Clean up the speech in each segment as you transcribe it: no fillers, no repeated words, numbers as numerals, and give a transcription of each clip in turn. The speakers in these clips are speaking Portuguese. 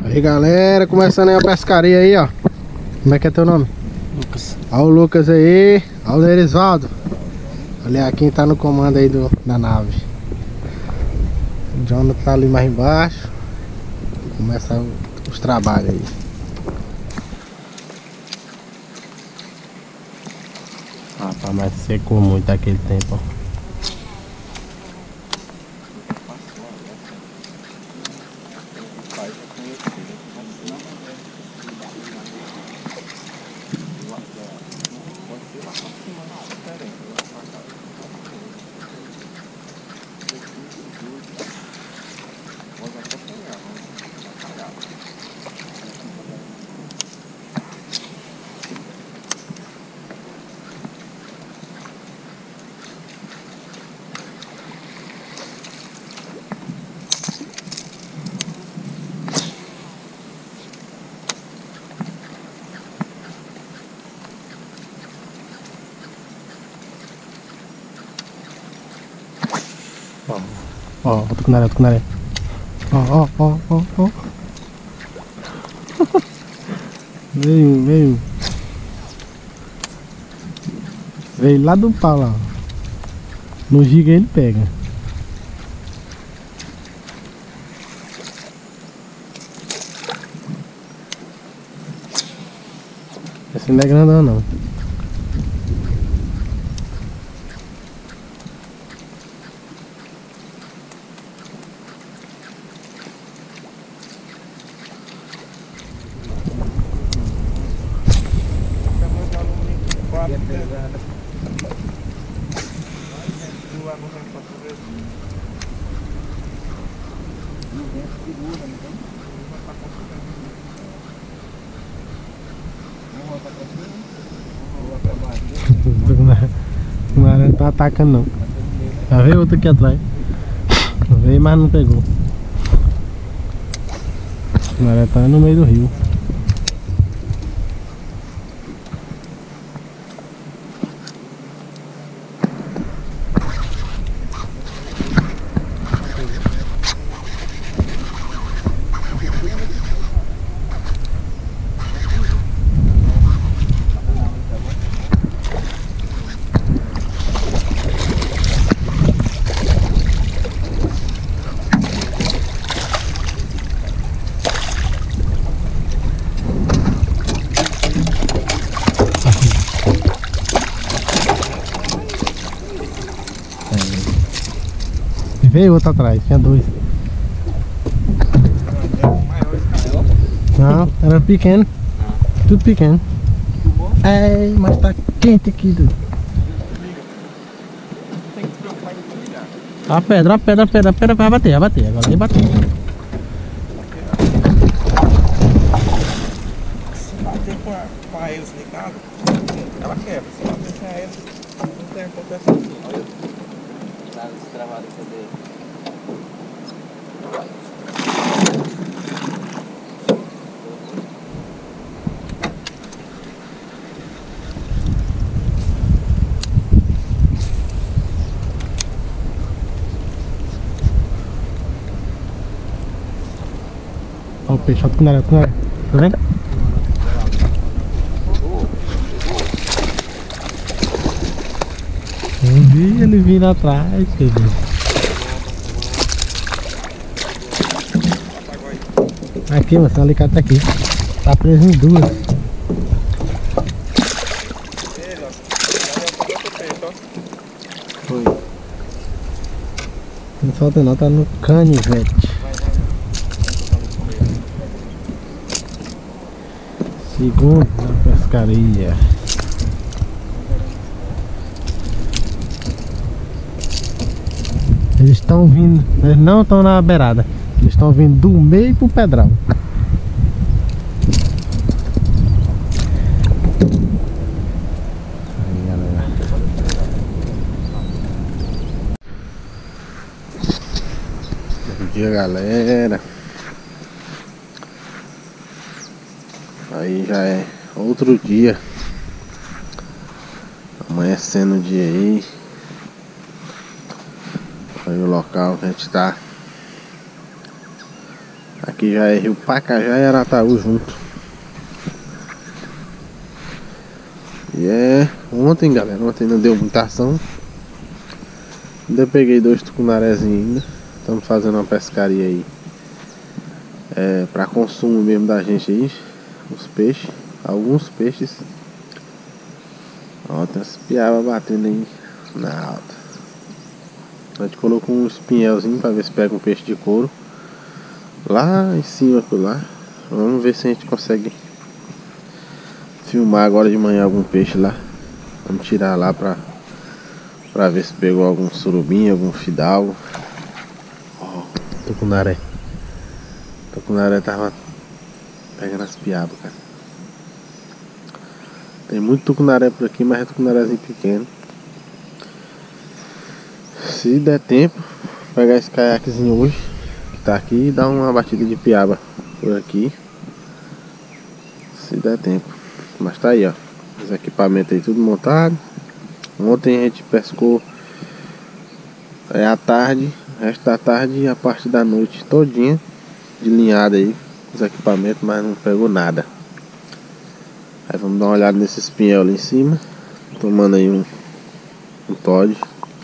Aí galera, começando aí a pescaria aí, ó. Como é que é teu nome? Lucas. Ó o Lucas aí, ó o Nerisvaldo. Olha quem tá no comando aí da nave. O Jonathan tá ali mais embaixo. Começa os trabalhos aí. Rapaz, mas secou muito aquele tempo, ó. Ó, tô com areia. Ó. Veio. Veio lá do pau lá. No giga ele pega. Esse não é grandão não. O aranha não tá atacando não. Já veio outro aqui atrás. Veio, mas não pegou. O aranha tá no meio do rio. Veio outro atrás, tinha dois. Não, era pequeno. Tudo pequeno. É, mas tá quente aqui. A pedra vai bater. Agora vai bater. Se bater com a aeros ligada, ela quebra. Se bater sem a aeros, não tem acontece assim. Olha, nada destravado aqui dele. Olha o peixe, olha o cunaré. Tá vendo? Eu vi ele vindo atrás, filho. Aqui, mas o alicate tá aqui. Tá preso em duas. Foi. Não solta não, tá no canivete. Segundo na pescaria. Eles estão vindo, eles não estão na beirada. Eles estão vindo do meio pro pedral. Aí, galera. Bom dia, galera. Aí já é outro dia. Amanhecendo o dia aí. Aí o local que a gente tá. Aqui já é Rio Pacajá e Arataú junto. E é ontem, galera. Ontem não deu muita ação. Ainda peguei 2 tucunarezinhos ainda. Estamos fazendo uma pescaria aí. Para consumo mesmo da gente aí. Os peixes. Alguns peixes. Ó, tem as piabas batendo aí na alta. A gente colocou um espinhelzinho para ver se pega um peixe de couro. Lá em cima por lá. Vamos ver se a gente consegue filmar agora de manhã algum peixe lá. Vamos tirar lá pra ver se pegou algum surubim, algum fidalgo. Ó, tucunaré. Tucunaré tava pegando as piabas, cara. Tem muito tucunaré por aqui, mas é tucunarézinho pequeno. Se der tempo, pegar esse caiaquezinho hoje, que tá aqui, e dar uma batida de piaba por aqui. Se der tempo. Mas tá aí, ó. Os equipamentos aí tudo montado. Ontem a gente pescou à tarde, o resto da tarde e a parte da noite todinha de linhada aí, os equipamentos, mas não pegou nada. Aí vamos dar uma olhada nesse espinhel ali em cima, tomando aí um Todd.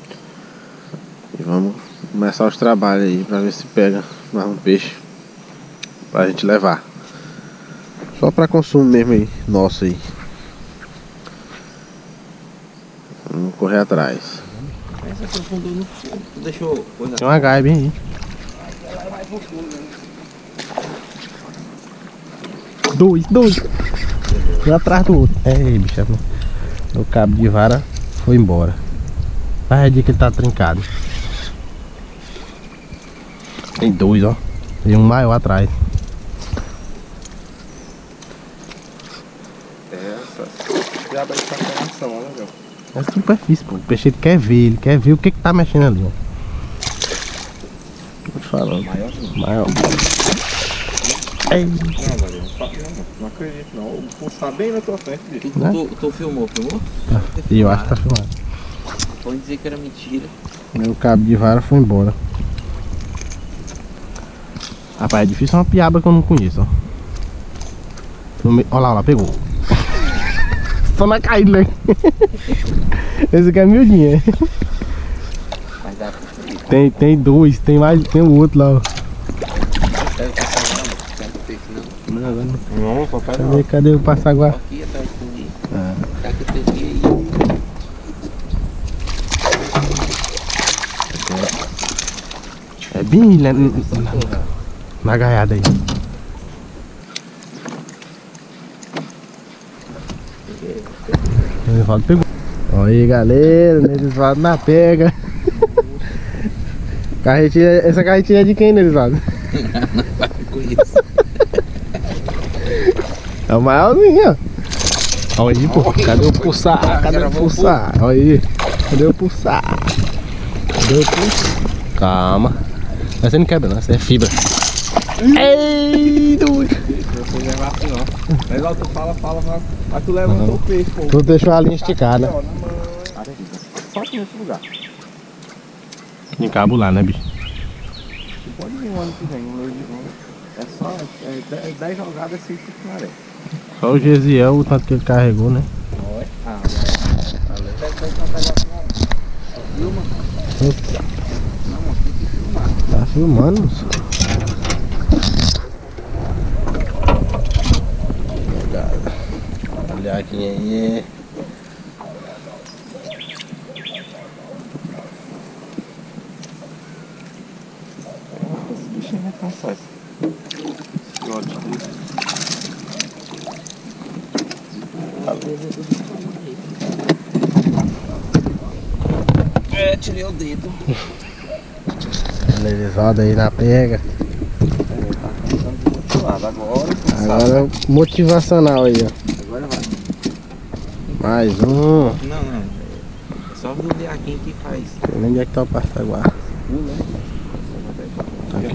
E vamos começar os trabalhos aí pra ver se pega mais um peixe pra gente levar. Só pra consumo mesmo aí, nosso aí. Vamos correr atrás. Essa aprofundou no fundo. Tu deixou coisa. Tem uma gaiba aí. Ela vai pro fundo, né? Dois. Um atrás do outro. Ei, bicho. O cabo de vara foi embora. Vai ver que ele tá trincado. Tem 2, ó. Tem um maior atrás. Essa piaba aí tá com ação, olha, legal. É superfície, pô. O peixe ele quer ver o que tá mexendo ali, ó. Tô te falando. Maior. Ei. Não, Maria, não acredito não. O pulso tá bem na tua frente, bicho. Tu filmou? E eu acho que tá filmado. Pode dizer que era mentira. Meu cabo de vara foi embora. Rapaz, é difícil uma piaba que eu não conheço, ó. Olha lá, pegou. Só na caída, né? Esse aqui é miudinho, Mas dá pra Tem 2, tem o outro lá, ó. Não, agora não. Não, papai não. Cadê o passaguá? aqui atrás do rio. Tá que eu peguei aí. É bem na gaiada aí. O Nerisvaldo pegou. Olha aí, galera, o Nerisvaldo na pega. Essa carretinha é de quem, Nerisvaldo? Com isso. É o maiorzinho, ó. Olha aí, pô. Cadê o pulsar? Cadê o pulsar? Olha aí. Cadê o pulsar? Cadê o pulsar? Calma. Essa não quebra, não. Essa é fibra. Ei, doido. Você levar assim, ó. Legal, tu fala, mas tu levantou o peixe, pô. Tu deixou a linha esticada. Ó, na mão. Só aqui nesse lugar. Encabular, né, bicho? Tu pode vir o ano que vem, um leite de novo. É só 10 jogadas assim de maré. Só o Gesiel, o tanto que ele carregou, né? Ah, valeu. Filma. Não, tem que filmar. Tá filmando, moço. Olha aqui aí. Esse bichinho vai cansar. Esse ódio dele. Tirei o dedo. Nerisvaldo aí na pega. Agora é motivacional aí, ó. Agora vai. Mais um. Não. É só o Deaquim que faz. Não sei nem onde é que tá o passaguá. Pula. Tá aqui.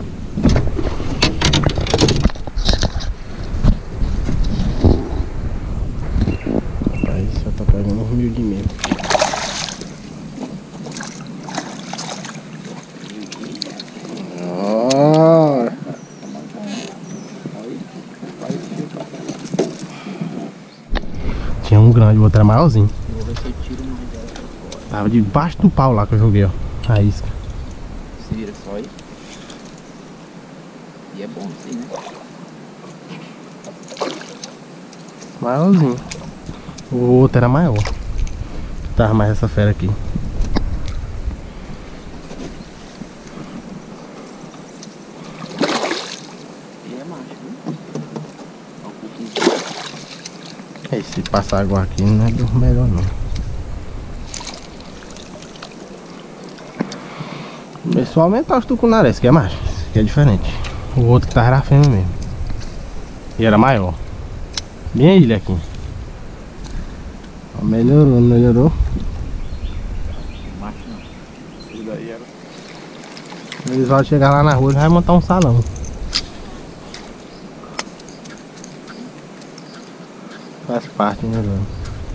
Aí só tá pegando uns miudinhos mesmo. Tinha um grande, o outro era maiorzinho. Vou ver se eu tiro mais dela pra fora. Tava debaixo do pau lá que eu joguei, ó. A isca. Se vira só aí. E é bom assim, né? Maiorzinho. O outro era maior. Tava mais essa fera aqui. E é macho, viu? Ó, um pouquinho. É, se passar água aqui não é do melhor não. Começou a aumentar os tucunarés, que é macho. Esse aqui é diferente. O outro que tava era fêmea mesmo. E era maior. Bem a ilha aqui. Ó, melhorou, melhorou. Macho não. Isso daí era. Eles vão chegar lá na rua e vai montar um salão. Faz parte, né, velho?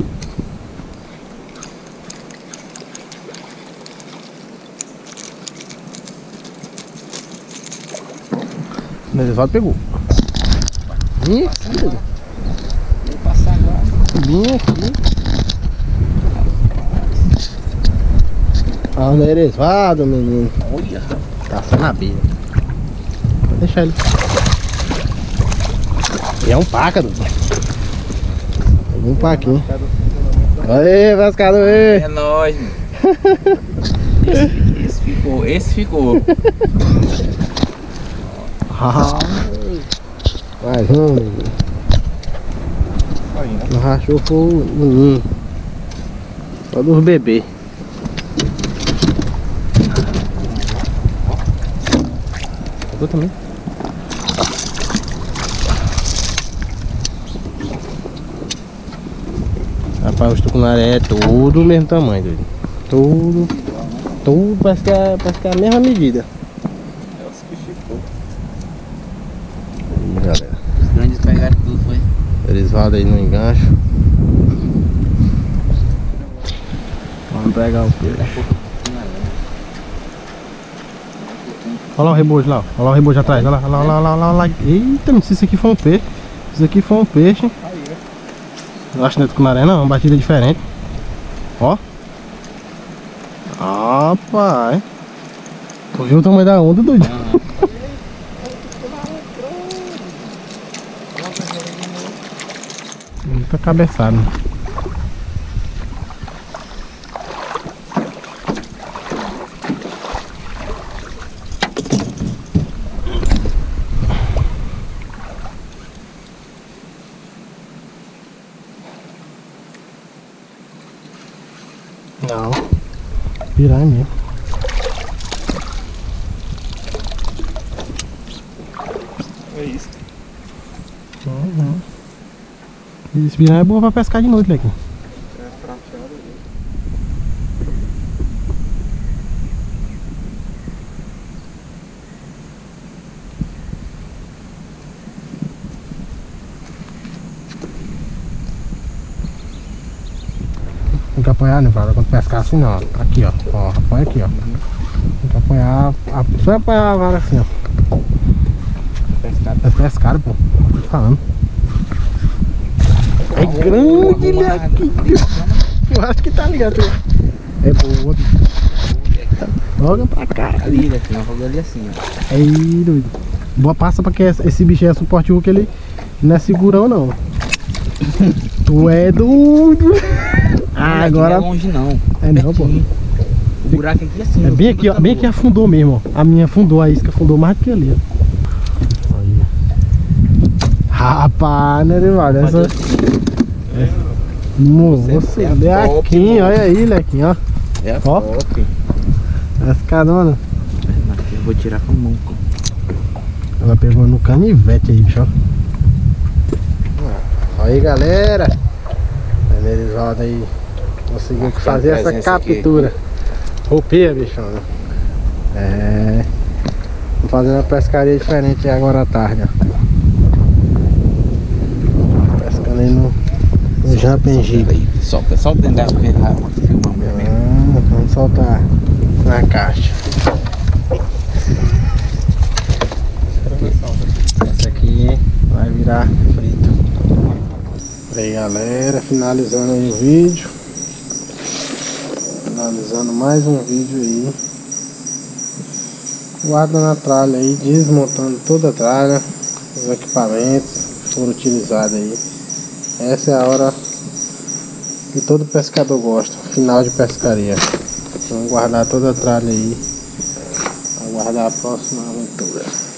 O Elisvaldo pegou. Vim aqui, Vou passar agora. vim aqui. Olha o Elisvaldo, menino. Olha, Tá só na beira. Vou deixar ele. E é um pácaro. Pegou um paquinho. Aê, pescador, é aí. nóis, mano. Esse ficou, esse ficou. Mais um, menino. Aí, né? Não rachou foi o ninho. Só dos bebês. Pegou também? Rapaz, os tucunaré é tudo do mesmo tamanho, doido. Tudo parece que é a mesma medida. É os que ficou. Aí, galera. Os grandes pegaram tudo, foi. Elisvaldo aí no engancho. Vamos pegar o peixe. Olha lá o rebojo lá, ó. Olha lá o rebojo atrás. Olha lá, olha lá, olha lá, olha lá. Eita, não sei se isso aqui foi um peixe. Isso aqui foi um peixe. Aí, né? Eu acho que não é tucunaré não, uma batida diferente. Ó. Rapaz. Tu viu o tamanho da onda, doido? Muita cabeçada. Não. Piranha mesmo. É isso. Uhum. Esse piranha é boa pra pescar de noite, Leque. É prateado ali. Tem que apoiar, né, Flávio? Quando pescar assim, ó. Aqui, ó. Ó, apoia aqui, ó. Tem que apoiar. Só apoiar a vara assim, ó. Pescado. É pescado, pô. Tô falando. É grande, Leque. Eu acho que tá ligado. É boa. Joga pra cá. Ali, né? Não, joga ali assim, ó. Aí, doido. Boa passa pra que esse bicho é suportivo, que ele não é segurão, não. Tu é doido. Ah, agora. Não é longe, não. É não, pô. O buraco aqui assim. É no bem fundo aqui, ó. da Bem aqui lua. afundou mesmo, ó. A minha afundou, a isca afundou mais do que ali, ó. Aí. Rapaz, né, Elisvaldo? Essa. Nossa, Você é top, Lequinho, mano. olha aí, Lequinho, ó. É Ó. top. Pescadona. Eu vou tirar com a mão, pô. Ela pegou no canivete aí, bicho, ó. Aí, galera. O Elisvaldo aí conseguiu fazer essa presença aqui. captura. Roupia, bichona. É. Vamos fazer uma pescaria diferente agora à tarde, ó. Pescando aí no Jampengibe. Aí, solta dentro da água que ele vai filmar mesmo. Vamos soltar na caixa. Essa aqui vai virar frito. Aí galera, finalizando aí o vídeo. Finalizando mais um vídeo aí. Guarda na tralha aí, desmontando toda a tralha. Os equipamentos que foram utilizados aí. Essa é a hora que todo pescador gosta, final de pescaria. Vamos guardar toda a tralha aí. Aguardar a próxima aventura.